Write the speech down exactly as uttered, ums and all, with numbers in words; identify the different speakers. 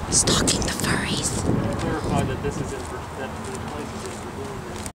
Speaker 1: Stalking the furries.
Speaker 2: Clarify that this is in, that the place is in